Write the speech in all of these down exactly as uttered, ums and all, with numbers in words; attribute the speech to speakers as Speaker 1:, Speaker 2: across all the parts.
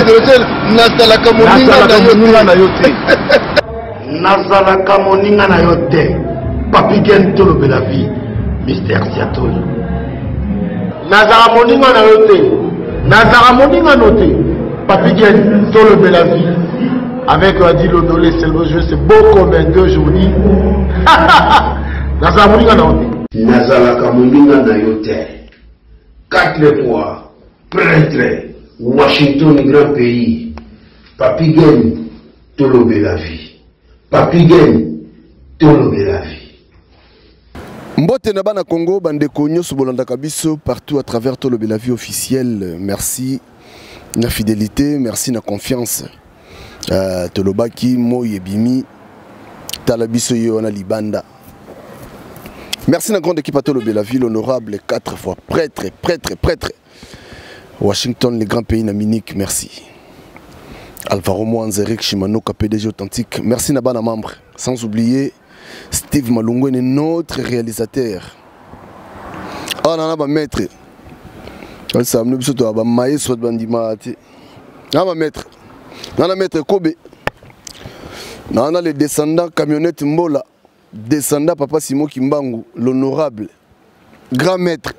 Speaker 1: adressé nazalaka moninga na yo te.
Speaker 2: Nazalaka moninga na yo te. Papi Gen tolobela vie. Mister Siatoli. Nazala moninga na yo te. Nazala moninga no te. Papi Gen tolobela vie. Avec Adilo Dolé, c'est le jeu, c'est beau comme un deux journées. Nazala moninga na yo te. Nazalaka moninga na yo te. Quatre fois, prêtre, Washington, grand pays. Papi Gen tolobela vie. Papi Gen tolobela vie.
Speaker 3: Mbote na bana Congo, bande konyo subolanda kabiso partout à travers tout le la vie officielle. Merci na fidélité, merci na confiance. Euh, Tolobaki moye bimi talabiso yo na libanda. Merci na grande équipe à Tolobe la ville honorable quatre fois prêtre, prêtre, prêtre. Washington, les grands pays na Munich, merci. Alvaro Mwanzerek Shimano P D G authentique. Merci na bana membre. Sans oublier Steve Malungu est notre réalisateur. Ah, on a un maître. On a un maître. On a un maître. On a un maître Kobe. On a les descendants camionnette Mbola. Descendant Papa Simo Kimbangu, l'honorable. Grand maître.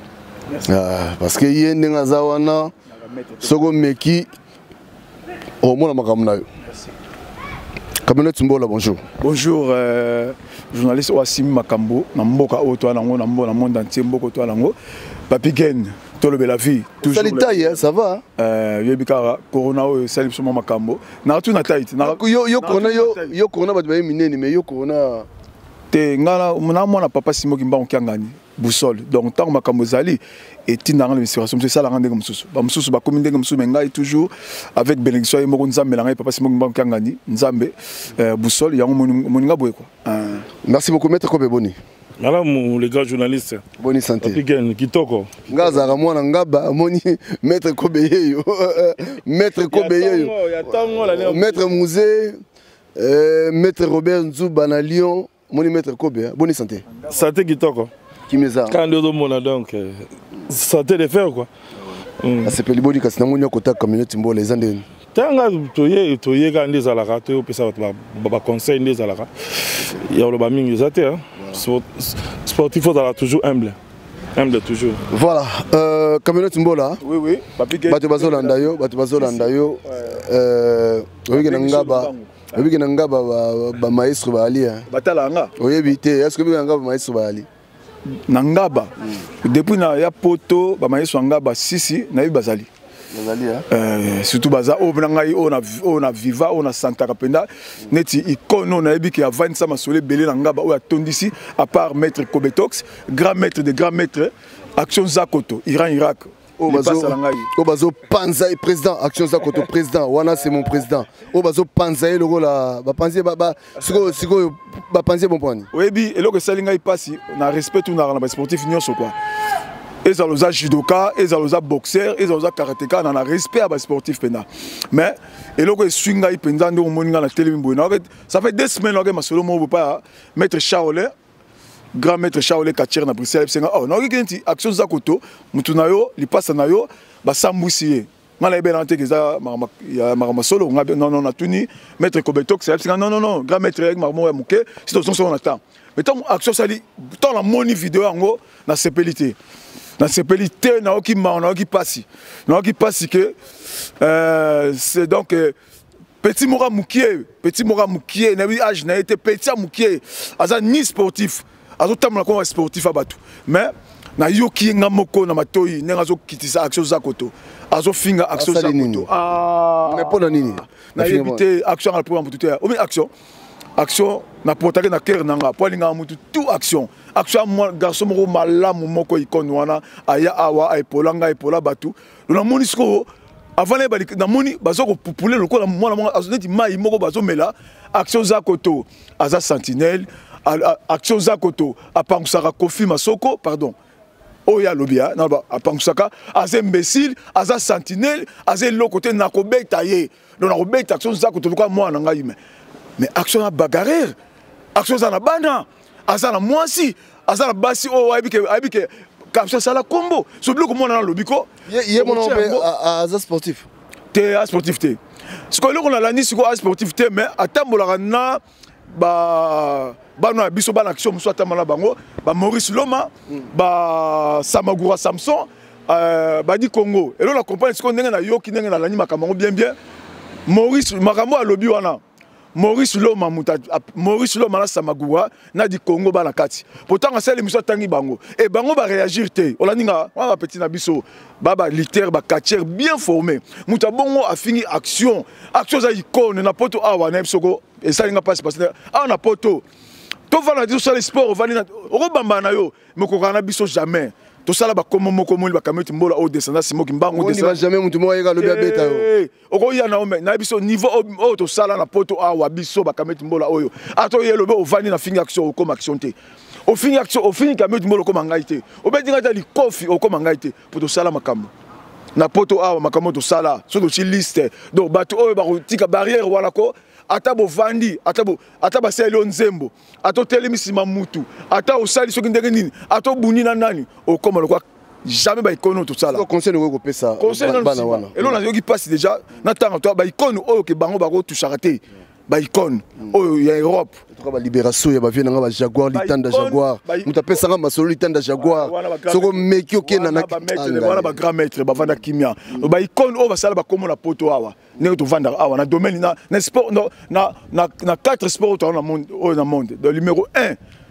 Speaker 3: Ah, parce que y a un Zawana, Sogo Meki, au moins la Makamnayo. Camionnette Mbola, bonjour.
Speaker 4: Bonjour, euh, journaliste Wassim Makambo, Namboka Oto Alango, Nambo, dans le monde entier, Mboko Oto Alango. Papi Gen, Tolobe la vie.
Speaker 3: Ça les taille, ça va?
Speaker 4: Euh, Yébikara, Corona, Salim Souma Makambo. Naratu na taille.
Speaker 3: Yo yo Corona, yo yo Corona, bah tu vas miner, mais yo Corona.
Speaker 4: Te ngala, mon amour n'a pas Simo Kimba Okiangani. Boussole. Donc, tant que Makambo Zali et Tina l'administration, c'est ça la rendre comme ça. Bamsous, ba commune comme ça, mais toujours avec bénédiction et Moron Nzambe, la Papa Simon Mbangani, Nzambe, Boussole, il y a un moninga boy quoi.
Speaker 3: Merci beaucoup, Maître Kobe Boni.
Speaker 5: Madame, les gars journalistes.
Speaker 3: Bonne santé.
Speaker 5: Papi Gen, Kitoko.
Speaker 3: Ngaza Ramona Ngaba, Moni, Maître Kobe Yeyo. Maître Kobe Yeyo. Maître Mouzé, Maître Robert Nzouba na Lyon, Moni Maître Kobe. Bonne santé.
Speaker 5: Santé Kitoko. Quand nous sommes donc, santé de faire quoi.
Speaker 3: C'est pas le bon cas, c'est un moyen contact communauté Mbola les Andes.
Speaker 5: Tanga toye toye quand des alaka toye pesa ba conseil des alaka. Il y a le ba mingi zate hein. Sportif faut être toujours humble. Humble toujours.
Speaker 3: Voilà, euh communauté Mbola.
Speaker 4: Oui oui,
Speaker 3: Papi Gen. Bato bazolanda yo, bato bazolanda yo euh oyi na ngaba. Oyi na ngaba ba maestro ba ali hein.
Speaker 4: Batalanga.
Speaker 3: Oyi bité, est-ce que bi ngaba maestro ba ali?
Speaker 4: Nangaba depuis na ya poto ba maïs ngaba sisi na yi bazali bazali euh surtout baza o ngai on a on a viva on a santa kapenda neti ikono na yebi ki avant ça masole belé ngaba o atondisi à part maître Kobetox grand maître de grand maître action Zakoto Iran Irak
Speaker 3: Obazo Panzaï président action Zakoto président wana c'est mon président Obazo Panzaï le la ba panzi ba ba siko siko ba panzi bon point
Speaker 4: oui bi et que salinga il passe na respect tout na na sportif nyonso quoi et aloza judoka et aloza boxeur et aloza karatéka na respect à ba sportif pena mais et que swinga il penza ndo moninga na télé mbo ça fait deux semaines que ma solo mo pas mettre Shaolin grand maître Shaolin Katier na Bruxelles c'est oh non qui action Zakoto mutuna yo li passe na yo ba sambusier ngala ebe nante keza ya marama solo ngabe non non na tuni maître Kobetox c'est non non non grand maître avec marmo ya muke si to son on attend mais tant action sali tant la moni vidéo ngo na sepelité na sepelité na oki ma na oki passi na oki passi que euh c'est donc petit Mora Moukié petit Mora Moukié na bi âge na été petit Moukié aza ni sportif azo tamla ko sportif abatu mais na yoki ngamoko na matoyi nenga zo kitisa action Zakoto azo finga action Zakoto
Speaker 3: ah mais pour nini
Speaker 4: na éviter action à pour tout ou bien action action na porter na cœur nanga pour linga mutu tout action action moi garçon moko malamu moko ikono wana aya awa ay polanga ay pola batu na monisco avant les balik na moni bazoko poupuler le ko na mwana mwana azo neti mai moko bazo mela action Zakoto aza sentinelle action Zakoto apangusaka Kofi Masoko pardon Oya Lobia naba apangusaka aza imbécile aza sentinelle aza lo côté na kobeta ye donc na kobeta action Zakoto kwa mwana ngai mais action na bagarre action za na bana aza na mwasi aza na basi o abike abike kapsa sala combo so bloko mwana na lobiko
Speaker 3: ye mon aza sportif
Speaker 4: te a sportif te siko eloko nalandi siko a sportif te mais atambolaka na ba bana biso bana action mosu atambola bango ba Maurice Loma ba Samagura Samson euh, badi Congo elo la compagne siko ndenge na yoki ndenge na lani makambo bien bien Maurice makambo alobi wana Maurice Loma muta Maurice Loma na Samagura na di Congo bana kati pourtant on sait l'émission tangi bango et bango va réagir te olaninga on va petit na biso baba militaire ba catcher bien formé muta bongo a fini action action za icône na poto awa na bisoko et ça n'inga pas se passer ah na poto to va na dire sur le sport va na robamba na yo mais ko kana biso jamais tout ça là ba comme moko moli ba kameti mbola au descendant simo kimbango
Speaker 3: descendant on va jamais mutu mo yeka lobi abeta yo
Speaker 4: oko ya na ome na biso niveau au to sala na poto awa biso ba kameti mbola oyo ato ye lobe o vani na fini action comme action te au fini action au fini kameti mbola comme ngai te o be dinga ta li kofi o comme ngai te pour to sala makambo na poto awa makambo to sala so to liste donc bato oyo ba tika barrière wala ko atabo vandi atabo ataba selo nzembo ato telemisima mutu ata osali soki ndenge nini ato bunina nani okoma lokwa jamais ba ikono tout ça là
Speaker 3: conseil ne ko pesa
Speaker 4: bana wana elo na yoki passe déjà na tanga to ba ikono oyo ke bango ba ko touchara te ba ikono oyo ya Europe
Speaker 3: to ba libération ya ba viena nga ba Jaguar litanda Jaguar muta pesa nga masolo litanda Jaguar soko meki okena na
Speaker 4: wana ba grand maître ba vanda kimia ba ikono oyo ba sala ba komo na poto awa ne to vanda awa na domaine na na sport na na na quatre sports dans le monde au dans le monde le numéro un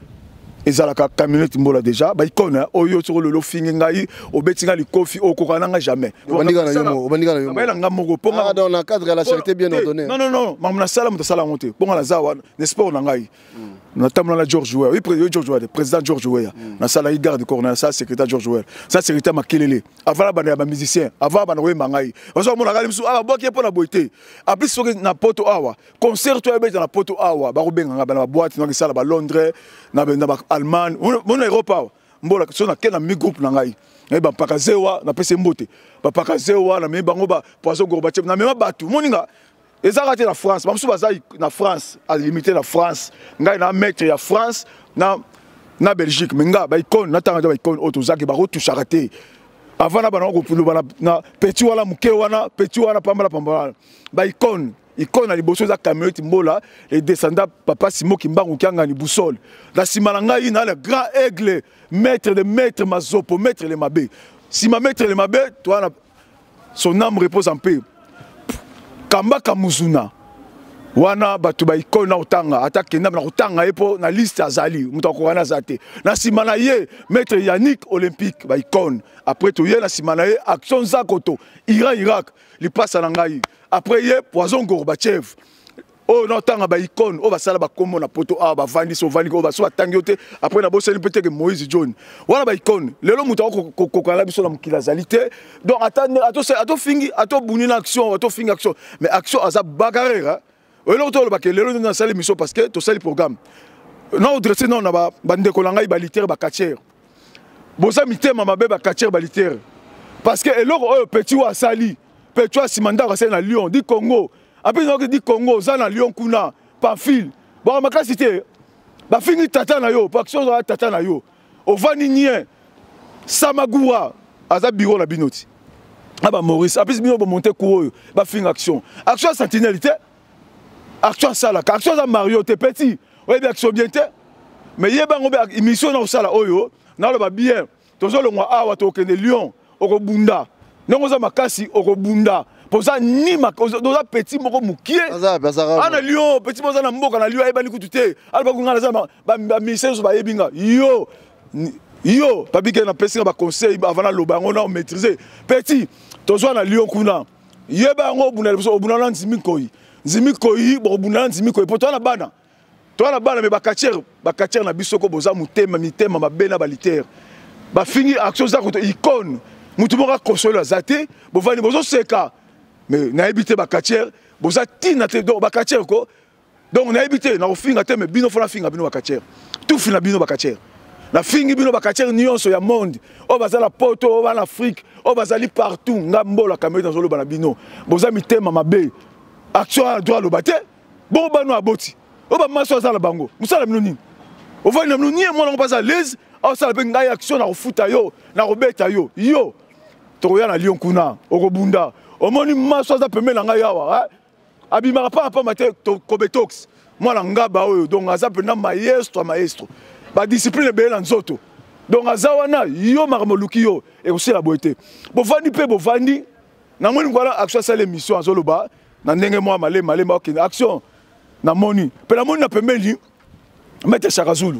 Speaker 4: ezalaka camionnette mbola déjà ba icône oyo sur le lofingi ngai obetinga likofi okokana nga jamais
Speaker 3: obandika na yomo obandika na yomo
Speaker 4: ba nga moko ponga
Speaker 3: dans le cadre de la charité bien ordonnée
Speaker 4: non non non mamna sala muta sala monte ponga la zawa ne sport na ngai na tamla na George Weah oui George Weah président George Weah na sala i garde corps na ça secrétaire George Weah ça secrétaire Makelele avant ba ba musicien avant ba na wemba ngai ozo mona kali musu aba boki po na boité apres soki na poto awa concert to ebeta na poto awa ba rubenga nga ba na boîte na sala ba Londres na ba Allemagne mon Europa mbola so na kena mi groupe na ngai e ba pakazewa na pese mbote ba pakazewa na me bango ba poisson Gorbachev na me batu moninga ezaka te na France bamusu baza na France à limiter la France ngai na maître ya France na na Belgique menga ba icône na tanga ba icône auto zaki ba retouchaka te avant na bana ko puluba na petit wala muke wana petit wana pambala pambala ba icône icône na liboso za camionnette mbola les descendants papa Simo Kimbangu kianga ni boussole la simala ngai na le grand aigle maître de maître mazopo maître le mabe si ma maître le mabe toi son âme repose en paix Kamba Kamuzuna wana batu ba icône na utanga atake na utanga epo na liste azali mutu akokana zate na simana ye maître Yannick olympique ba icône après to ye na simana ye action zakoto Iran Irak li passe na ngai après ye poison Gorbachev oh na utanga ba icône o ba sala ba komo na poto a ba vandi so vandi ko ba so atangi ote après na boseli peut que Moïse John wana ba icône lelo mutu akokana biso na mukila zalité donc attendre ato ato fingi ato buni na action ato fingi action mais action aza bagarre et l'autre le bac lelo na sala mission parce que to sala programme non dressé non na ba bandeko la ngai ba militaire ba catcher boza mitema mabe ba catcher ba militaire parce que eloko petit wa sali petit wa simanda ka na Lyon di Congo après non di Congo za na Lyon kuna Pamphile bon makasi te ba fingi tata na yo pa action za tata na yo ovani nien Samagura aza bureau na binoti aba Maurice après bino ba monter coureux ba fingi action action sentinelle action sala action za Mario te petit oui bien action bien te mais yeba ngobe émission na sala oyo na lo ba bien tozo lo ngwa awa to kende Lyon okobunda nongo za makasi okobunda poza ni makozo doza petit moko mukie ana Lyon petit moza na mboka na Lyon ebani kutute alba kunga za ba mission ba yebinga yo yo papike na pesi ba conseil avant la lobango na maîtriser petit tozo na Lyon kuna yeba ngo buna obuna na nzimi koyi nzimi koyi bo buna nzimi koyi poto na bana to na bana me ba catcher ba catcher na bisoko boza mutema mitema mabena balitaire ba fingi action za ko icône mutu moka console zate bo vani bozo seka mais na habité ba catcher boza tina te do ba catcher ko donc na habité na ofinga te me bino fona finga bino ba catcher tout fina bino ba catcher na fingi bino ba catcher nyonso ya monde o bazala poto o ba Afrique o bazali partout ngambo la caméra dans le bana bino boza mitema mabe action à droit le baté bon bano aboti o ba maso za la bango musala bino nini o vani na nini mo na pas à l'aise o sala pe ngai action na futa yo na robeta yo yo to ya na Lyon kuna okobunda omoni maso aza pembe na ngai awa abimaka pa pa mate kobetox mwana ngaba oyo donc aza pena maestro maestro ba discipline be na nzoto donc aza wana yo makambo luki yo e aussi la boité bovandi pe bovandi na moni ngwala action ça l'émission azoloba na ndenge moi malé malé ma action na moni pe na moni na pembeli mete Chaka Zulu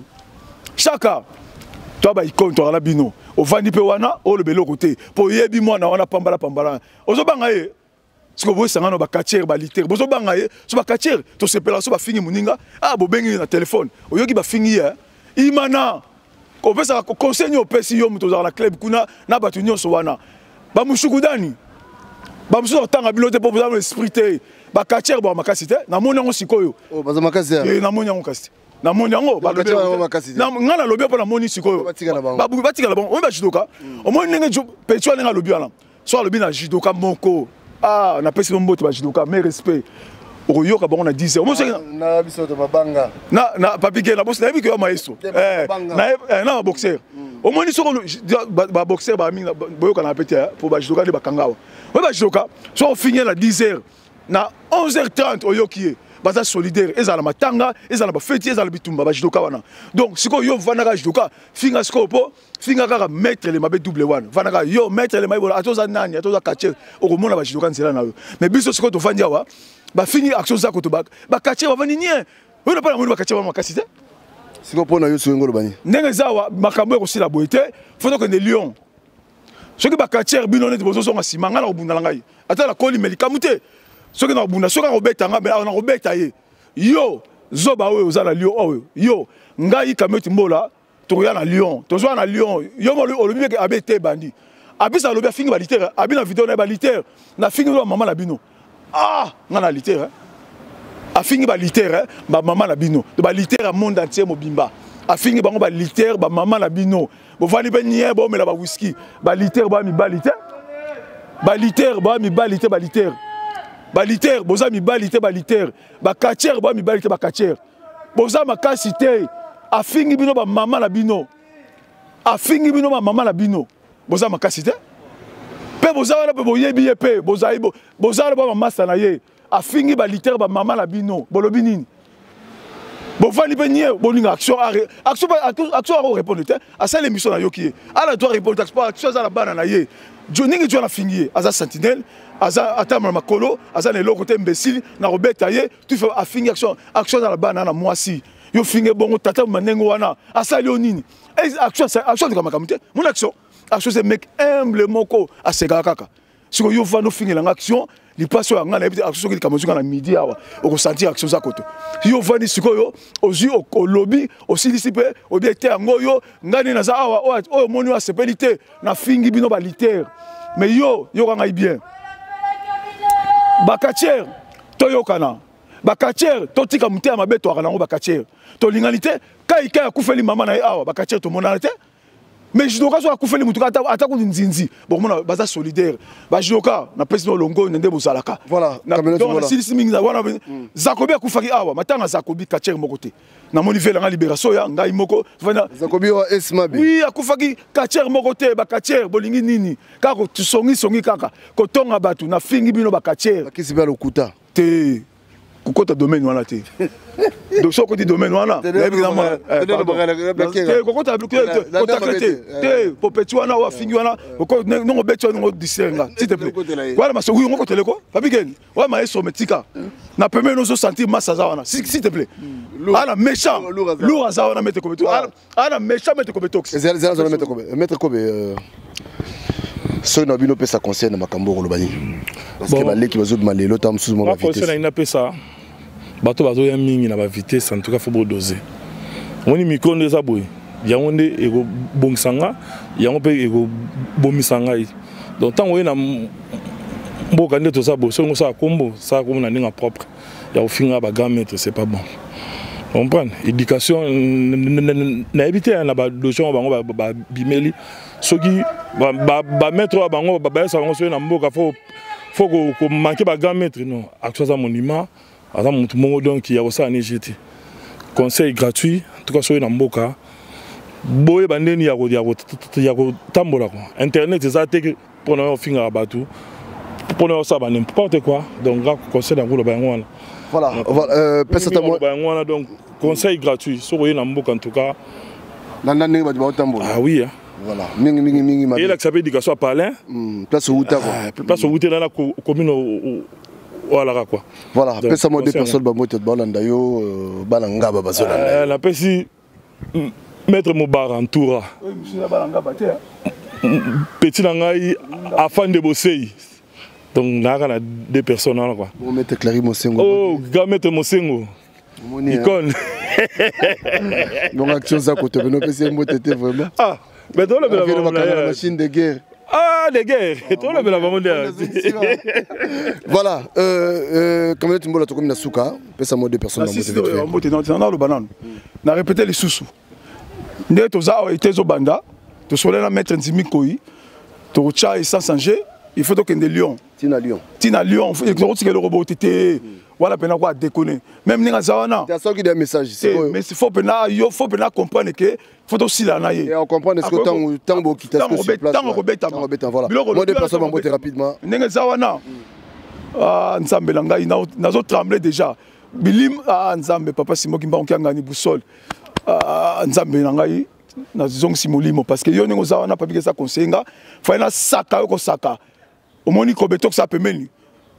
Speaker 4: Chaka toi ba icône toi la bino ovandi pe wana o le belo côté po yebi mwana wana pambala pambala ozobanga ye siko boy sangano ba quartier ba liter bozobanga ye so ba quartier to sepela so ba fingi muninga ah bo bengi na téléphone oyoki ba fingi ye imana ko pesa ko conseil opesi yo muto za la club kuna na batu nyonso wana ba mushukudani ba muso tanga bilote po za l'esprit te ba quartier ba makasi te na moni ngo sikoyo
Speaker 3: oh baza makasi
Speaker 4: eh na moni ngo kasi na moni ngo ba na ngana lobi po na moni sikoyo ba bu batika la bon on ba judoka o moni nenge petio nga lobi ala so lobi na judoka moko ah na pesi mbote ba judoka mais respect oyoka bango na dix heures
Speaker 3: na biso to babanga
Speaker 4: na na papike na boss na yebi ko maestro eh na na boxeur au moins soko ba boxeur ba minga boyoka na peti pour ba judoka de bakangawa we ba judoka so finir na dix heures na onze heures trente oyoki baza solidaire ezala matanga ezala ba feti ezala bitumba ba judoka wana donc siko yo vanaka judoka finga scopo finga kaka mettre le mabe double one vanaka yo mettre le mabe atoza nani atoza kache okomona ba judoka nzela na yo mais biso siko to fandi awa ba fini action za koto bak ba kache ba vani nie we na pa na ba kache ba makasi te
Speaker 3: siko pona yo ngolo bani
Speaker 4: ndenge zawa makambo ko sila boite foto que de lion soki ba kache bino net bozo songa simanga na obunda ngai ata la koli melikamute soki na obunda soki na obeta nga na obeta ye yo zoba we ozala lion oyo yo ngai kameti mbola to ya na lion to zo na lion yo mo olobi ke abete bandi abisa lobi fingi ba liter abina video na ba liter na fingi lo mama na bino ah ngana liter a fingi ba liter ba mama na bino de ba liter a monde entier mobimba a fingi bango ba liter ba mama na bino bo vani be nie bo mela ba whisky ba liter ba mi ba liter ba liter ba mi ba liter ba liter ba liter boza mi ba liter ba liter ba kacher ba mi ba liter ba kacher boza makasi te a fingi bino ba mama na bino a fingi bino ba mama na bino boza makasi te pe boza wana pe boyebi ye pe boza ibo boza ba mama na ye a fingi ba liter ba mama na bino bolobi nini bo vani pe nie boninga action action action a répondre te a ça l'émission na yoki ala doit répondre action za la bana na ye joningi jo na fingi aza sentinelle aza atama makolo aza ne loko te imbécile na robeta ye tu fais a fingi action action za la bana na mwasi yo fingi bongo tata manengo wana asali onini action action de makamute mon action action c'est mec humble moko asega kaka siko yo vano fingi la action li passe ya ngana ebiti action ki kamozuka na midi awa oko sentir action za koto yo vani siko yo ozu o lobby aussi disipe o bien te ngo yo ngani na za awa o moni wa sepelité na fingi bino ba liter mais yo yo nga bien bakatier to yo kana bakatier to tika muté mabe to kana ngo bakatier to lingalité kai kai akufeli mama na awa bakatier to monana te mais judoka so akufeli mutu ata ata ko nzinzi bon mona baza solidaire ba judoka na president longo ndende bozalaka
Speaker 3: voilà
Speaker 4: donc si si mingi wana Zakobi akufaki awa matanga Zakobi kacher moko te na moni vela nga libération ya ngai moko vana
Speaker 3: Zakobi wa esmabi
Speaker 4: oui akufaki kacher moko te ba kacher bolingi nini kako tusongi songi kaka ko tonga batu na fingi bino ba kacher
Speaker 3: kisi ba lokuta
Speaker 4: te kokota domaine wana te donc soko di domaine wana nayebi na mwana te kokota kotaklete te popeti wana wa fingi wana nongo beti wana nongo disenga s'il te plaît wala maso oui ngongo teleko papikeni wa maestro metika na peme no so sentir massa za wana s'il te plaît ana méchant lourd za wana mete kobeto ana méchant mete kobeto
Speaker 3: zela zela zela mete kobe mete kobe so na bino pesa conseil na makambo ko lobani parce que baleki bazo demander malelo tam sous mon vitesse
Speaker 5: conseil na pesa bato bazo ya mingi na ba vitesse en tout cas faut doser moni mikondo eza boy yango nde eko bongsanga yango pe eko bomisanga donc tant oye na mboka nde to sa bo so ngo sa kombo sa kombo na ndinga propre ya ofinga ba grand maître c'est pas bon comprendre éducation na éviter na ba dotion bango ba bimeli soki ba ba maître bango ba ba sa ngo so na mboka faut faut ko manquer ba grand maître non action za monument ata mutu mongo donc ya osa ni jeti conseil gratuit tout cas so na mboka boye bandeni ya ko ya ko tambola ko internet eza te pour na finga batu pour ça n'importe quoi donc conseil dans le bain
Speaker 3: voilà euh personne
Speaker 5: moi donc conseil gratuit sur rien en en tout cas
Speaker 3: nanda ba ba tambo
Speaker 5: ah oui hein
Speaker 3: voilà mingi mingi mingi ma
Speaker 5: et là que ça veut dire que soit parler
Speaker 3: place où ta quoi
Speaker 5: place où tu dans la commune voilà quoi
Speaker 3: voilà personne moi deux personnes ba moto ba landa yo bala ngaba ba zolanda
Speaker 5: la pesi mettre mon bar en tour
Speaker 4: oui monsieur la bala ngaba te
Speaker 5: petit nangai afin de bosser donc là on a deux personnes là quoi
Speaker 3: on mettre Clary Mosengo
Speaker 5: oh gars mettre Mosengo icône
Speaker 3: donc action ça côté no pesi mo tete vraiment
Speaker 5: ah mais dans
Speaker 3: la machine de guerre
Speaker 5: ah de guerre toi le la vraiment
Speaker 3: voilà euh comme tu me l'as comme na suka pesa mo deux personnes
Speaker 4: dans moto dans le banane na répéter les sous ndé toza été zo banda to soler na mettre nzimi koi to cha essence changer il faut donc des Lyon
Speaker 3: tina Lyon
Speaker 4: tina Lyon il faut que le robot était voilà pena quoi déconner même ninga zawana
Speaker 3: tu as sorti des messages
Speaker 4: mais il faut pena yo faut pena comprendre que faut aussi là na
Speaker 3: et on comprend est-ce que tant tant beau qui t'a sur place
Speaker 4: tant robeta
Speaker 3: voilà moi des personnes vont monter rapidement
Speaker 4: ninga zawana ah nzambe langai na zo trembler déjà bilim ah nzambe papa simo kimba onkanga ni boussole ah nzambe langai na zong simolimo parce que yo ningo zawana papi que ça conseiller fa na saka yo ko saka omoni ko betok ça pemeni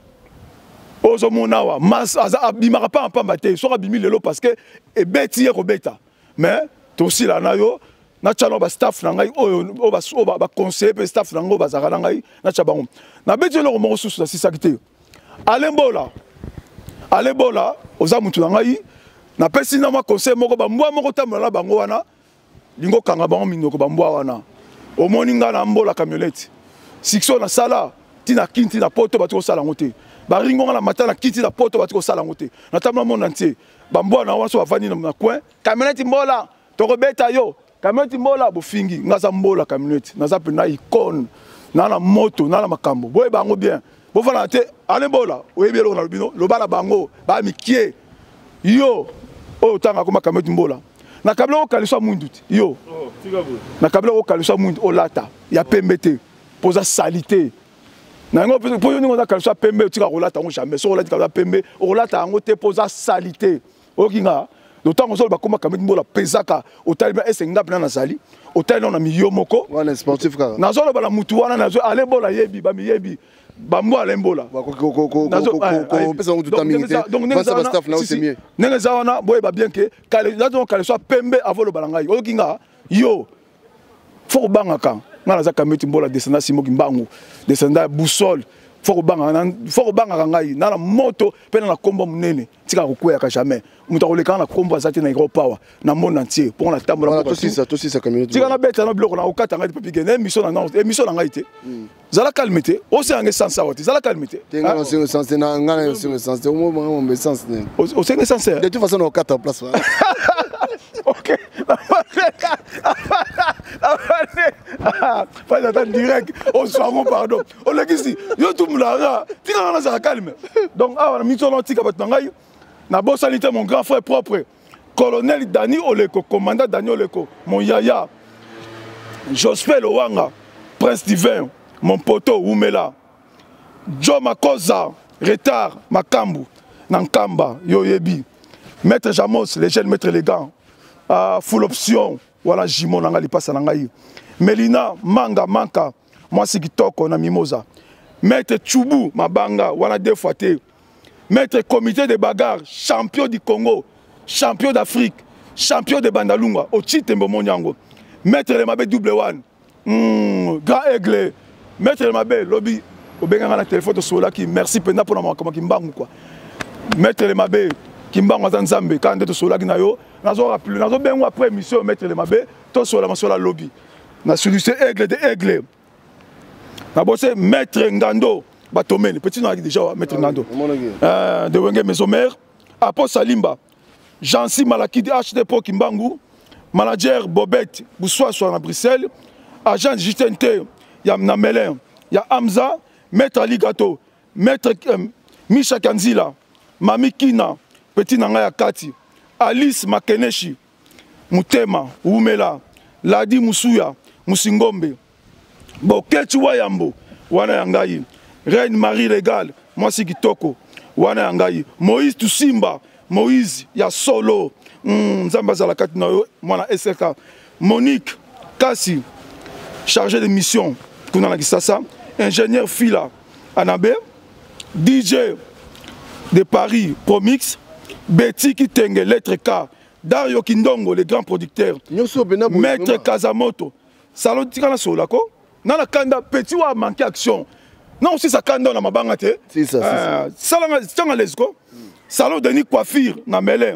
Speaker 4: ozo monawa mas abimaka pa pamba te so abimi lelo parce que e beti ye ko beta mais to aussi la na yo na chano ba staff na ngai o ba so ba conseiller pe staff na ngo ba zaka na ngai na chabango na beti lo mo susu na sisakite alembola alembola oza mutu na ngai na pesi na ma conseil moko ba mbwa moko tamola bango wana lingo kanga bango minoko ba mbwa wana omoni nga na mbola camionnette sikso na sala tina kinti na poto batu ko sala ngote ba ringo na matala kiti na poto batu ko sala ngote na tamla monde entier ba mbwa na waso bavani na coin camionnette mbola to robeta yo camionnette mbola bo fingi ngaza mbola camionnette naza pe na icône na na moto na na makambo boye bango bien bo fana te ale mbola oyebi lo na lobino lo bala bango ba mikie yo o tanga ko camionnette mbola na kabla ko kaliswa mundu yo na kabla ko kaliswa mundu o lata ya pembete posa salité na ngo po yo ningo kaliswa pembe utika rolata ngo jamais so rolata kaliswa pembe o rolata ngo te posa salité o kinga d'autant que ba koma kamit mbola pesaka o talibia esenga pena na sali o talibia na miyo moko
Speaker 3: wana sportif ka
Speaker 4: na zo ba mutu wana na zo ale bola yebi ba mi yebi ba mbo ale mbola
Speaker 3: ko ko ko ko ko pesa ngo tutamingite basa ba staff na o c'est mieux
Speaker 4: nenge za wana boye ba bien que kale na zo kaliswa pembe avolo balangai o kinga yo faut bangaka ngala za kamiti mbola descendant simo kimbangu descendant boussole faut banga faut banga ngai na la moto pe na kombo munene tika kokwea ka jamais muta koleka na kombo azati na iro power na monde entier pour la table
Speaker 3: la aussi ça aussi ça communauté
Speaker 4: tika na beta na bloko na okata ngai papi gene émission na non émission na ngai te zala calmete o se ngé sans savoir zala calmete
Speaker 3: tenga no se sens na ngana se sens au moment on sens
Speaker 4: o se sincère
Speaker 3: de toute façon on okata en place
Speaker 4: OK pas d'attendre direct on soit pardon on le dit yo tout moulanga tika na za calme donc ah na mission na tika batangai na bo sanité mon grand frère propre colonel Dani Oleko commandant Dani Oleko mon yaya Jospel Owanga prince divin mon poteau Oumela Joe Makosa retard Makambu Nankamba Yoyebi maître Jamos les jeunes maître élégant ah full option voilà Jimon nanga li passe nangai Melina Manga Manka moi c'est kitoko na Mimosa maître Chubu Mabanga voilà deux fois té maître comité de bagarre champion du Congo champion d'Afrique champion de Bandalunga au Chitembo Monyango maître le Mabé double one mm, grand aigle maître le Mabé lobby au benga na téléphone de sola qui merci penda pour na comme kimbangu quoi maître le Mabé kimbangu za Nzambe quand de sola na yo nazo rappeler nazo bengo après mission maître le Mabé to sola masola lobby na solution aigle de aigle na bossé maître Ngando Batomene petit na déjà maître Ngando euh de Wenge maison mère Apo Salimba Jansi Malakidi H D P Kimbangu manager Bobette Boussois sur à Bruxelles agent J T N T ya Namelin ya Hamza maître Ali Gato maître euh, Misha Kanzila Mami Kina petit nanga ya Kati Alice Makeneshi Mutema Umela Ladi Musuya Musingombe Bokechi Wayambo wana yangai Reine Marie Légale, moi c'est Kitoko, Wana Angaï, Moïse Toussimba, Moïse, ya solo, Nzamba Zalakat Nayo, moi na S L K, Monique Kassi, chargé de mission, Kuna Kisasa, ingénieur Fila, Anabe, D J de Paris, Promix, Betty Kitenge, Lettre K, Dario Kindongo, les grands producteurs, Maître Kazamoto, Salon Tikana Solako, Nana Kanda, petit ou a manqué action. Non, aussi ça Kanda na mabangate. C'est ça, c'est ça. Salon Lesko, Salon Denis Coiffure, na Melin,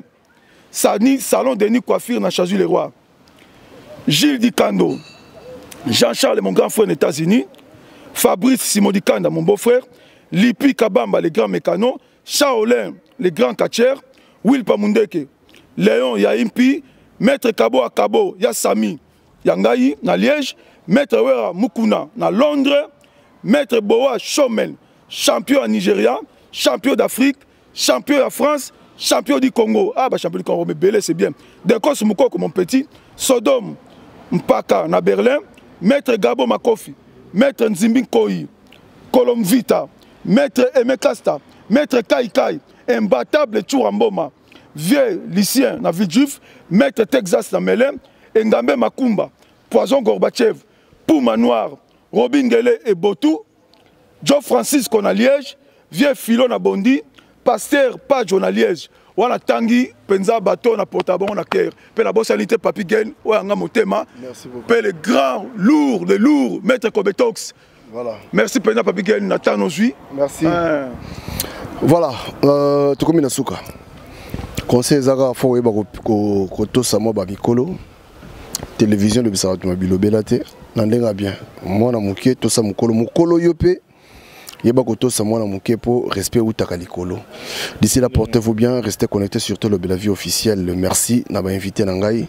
Speaker 4: Salon Denis Coiffure, na Chazul les Rois, Gilles Dikando, Jean-Charles, mon grand frère aux États-Unis, Fabrice Simodikanda, mon beau-frère, Lipi Kabamba, les grands mécanos, Shaolin, les grands catcheurs, Will Pamundeke, Léon Yaimpi, Maître Kabo Akabo, Yassami, Yangayi, na Liège, Maître Wera Mukuna, na Londres, Maître Boa Chomel, champion en Nigeria, champion d'Afrique, champion de France, champion du Congo. Ah, bah, champion du Congo, mais belé, c'est bien. Dekos Moukoko, mon petit, Sodome, Mpaka, na Berlin, Maître Gabo Makofi, Maître Nzimbin Koyi, Colomvita, Maître Emekasta, Maître Kai Kai, imbattable Touramboma, vieux lycéen na Villejuif, Maître Texas na Melem, Ngambe Makumba, Poison Gorbachev, Pouma Noir, Robin Gele et Botou, Joe Francisco na Liège, vieux Philo na Bondi, Pasteur Padjo na Liège, Wana Tangi, Penza Bato na Portabon na Caire, Pe la bossalité Papi Gen, Ouanga Motema, Pe les grands, lourds, les lourds, Maître Kobetox. Voilà. Merci Penza Papi Gen, Nathan Ozui.
Speaker 3: Merci. Euh... Voilà, euh, tu comme Nasuka. Conseil Zara, faut que koto samo babikolo. Télévision de Bissaratu Mabilo Belate. Nandenga bien. Moi na muke to sa mukolo mukolo yope. Yeba koto sa moi na muke pour respect ou takalikolo. D'ici là, portez-vous bien, restez connectés sur Tolo Belavie officiel. Merci na ba invité nangai.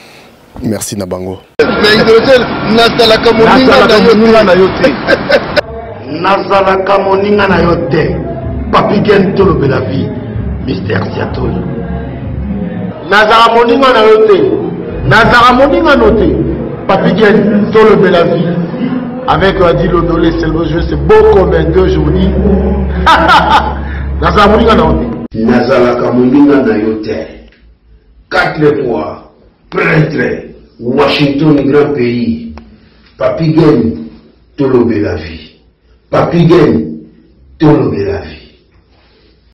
Speaker 3: Merci na bango.
Speaker 2: Nazalaka moninga na yote. Papi Gen Tolo Belavie, Mister Siatoy. Nazara moninga na yote. Nazara moninga noté. Papi Gen Tolo Belavie. Avec Adi Lodolé, c'est le jeu, c'est beau comme un deux journées. Nazara moninga na yote. Nazalaka moninga na yote. Quatre fois, prêtre, Washington, grand pays. Papi Gen Tolo Belavie. Papi Gen Tolo Belavie.